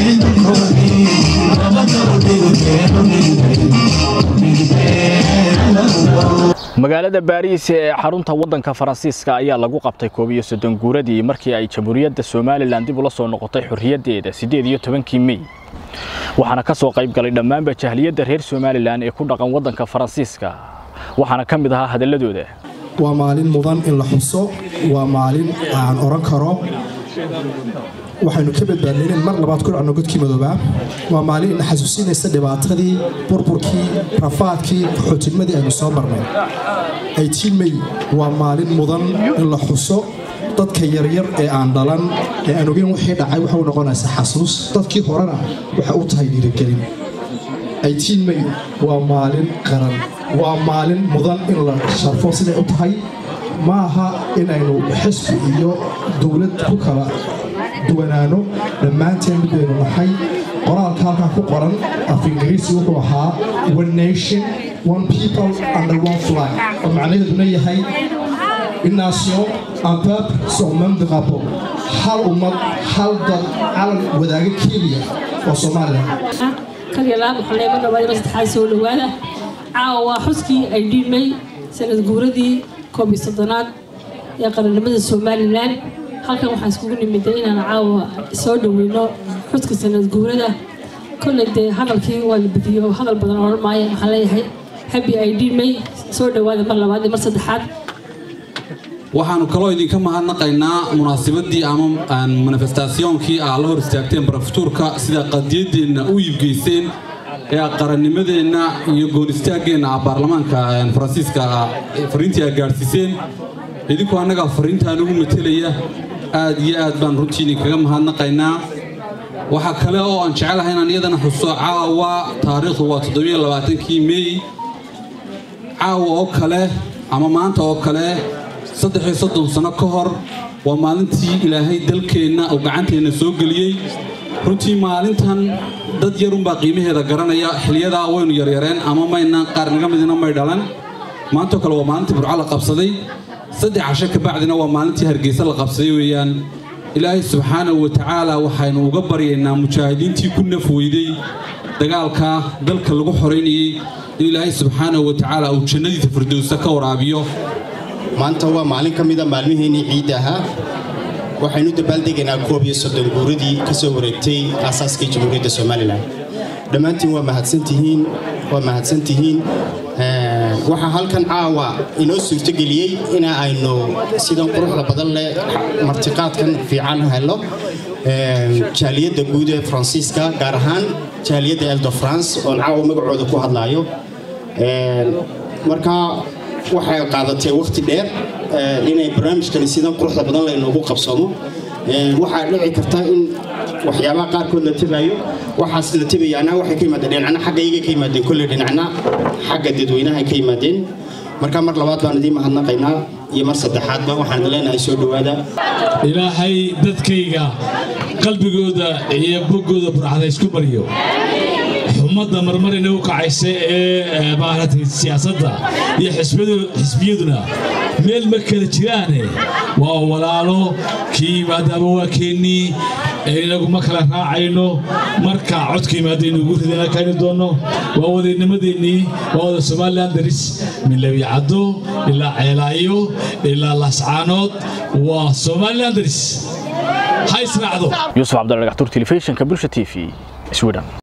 magaalada Paris ee xarunta wadanka Faransiiska ayaa lagu qabtay 31 guuradii markii ay Jamhuuriyadda Soomaaliland dib u soo noqotay xorriyadeeda 18 May waxaana ka soo qayb galay dhammaan jahliyadda reer Soomaaliland ee ku dhaqan wadanka Faransiiska waxaana kamid ahaa hadaladooda waa maalin mudan in la xuso waa maalin aan oran karo waxaanu ka badbaadnay mar labaad ku dhacno godkii madooba waa maalin xasuusinaysa dhibaatadii burburkii rafaadkii xoojinmadii aynu soo marnay 18 May waa maalin mudan in la xuso dadka yaryar ee aan dhalan ee aan ogeyn wixii dhacay waxa uu noqonaysa xasuus dadkii horena waxa uu tahay dhiirigelin 18 May waa maalin qaran waa maalin mudan in la sharfo siday u tahay maaha inaynu xisbi iyo dawlad ku kala duwanaano dhammaanteen midaynu nahay qoraalka halkaa ku qoran af ingiriisi wuxuu ahaa one nation one people under one flag oo macnaheeduna yahay une nation un peuple sur même drapeau hal ummad hal dad calan wadaaga keliya oo Soomaaliya كلام خلينا نبغى بس تحسوا الوالد عاو حسكي أيدين مي سنة جوردي كوبي صدنات يا قرن مدة الصومالي لان هالكم حاسكوني مدينة أنا عاو سود وينو حسكي سنة جوردة كل ده هذا الكي والفيديو هذا البدن معي حلاي حبي أيدين مي سود وهذا مرة بعد مرة حد waxaanu kaloo idinka mahadnaqaynaa munaasabadii ama manifestationkii aad la hor istaagteen baraftuurka sida qadiyadeena u iibgeyseen ee qarannimadeena iyo goonistaaggeena baarlamaanka Faransiiska fariintii ay gaarsiiseen idinku anaga fariintaan ugu metelaya aad iyo aad baan runtii kaga mahadnaqaynaa waxa kale oo aan jecelahay inaan iyadana xuso caawa taariikhdu waa 27 May caawa oo kale ama maanta oo kale 30 sano ka hor waa maalintii Ilaahay dalkeena oo gacanteena soo galiyay runtii maalintan dad yar un baa qiimaheeda garanaya xiliyada waynu yaryareen ama mayna qarniga midna may dhalan maanta kale waa maalintii Burco la qabsaday 3 casho ka bacdina waa maalintii Hargeysa la qabsaday weeyaan Ilaahay subhanahu wa ta'ala waxaynu uga baryaynaa mujaahidiintii ku nafweyday dagaalka dalka lagu xoreynayay Ilaahay subhanahu wa ta'ala uu jannadiisa firdawsa ka waraabiyo maanta waa maalin ka mid ah maalmiheenii ciidaha waxaynu dabaaldegaynaa 31 guuradii ka soo wareegtay asaaskii Jamhuuriyadda Soomaaliland dhammaantiin waa mahadsantihiin waxa halkan caawa inoo suurtageliyay in aynu sidan quruxda badan leh martiqaadkan fiican helo jaaliyadda guud ee Faransiiska gaar ahaan jaaliyadda Île-de-France oo caawa magacooda ku hadlayo marka waxay qaadatay waqti dheer inay barnaamijkan sidan quruxda badan la inoogu qabsano waxa dhici karta in waxyaabaha qaar kood la tabayo waxaas la tabayana waxay ka yimaadeen dhinacna xagga iyaga ka yimaadeen kulli dhinacna xagga dadweynaha ka yimaadeen marka mar labaad baan idin mahadnaqaynaa iyo mar saddexaadba waxaan leenahay soo dhawaada ilaahay dadkayga qalbigooda iyo bogooda burcada isku bariyo ummadda marmarina u kacaysa ee baaratay siyaasadda iyo xisbiyaduna meel ma kala jiraan waa walaalo kii maadaama waa keenii inagu ma kala raacayno marka codkii maadaama ugu ridana kaani doono waa wadanimadeennii waa wada Soomaaliland daris min Labiicado ilaa Ceelaayo ilaa Lascaanood waa Soomaaliland daris hay israacdo Yusuf Abdalla Gactuur telefishinka Bulsha TV Sweden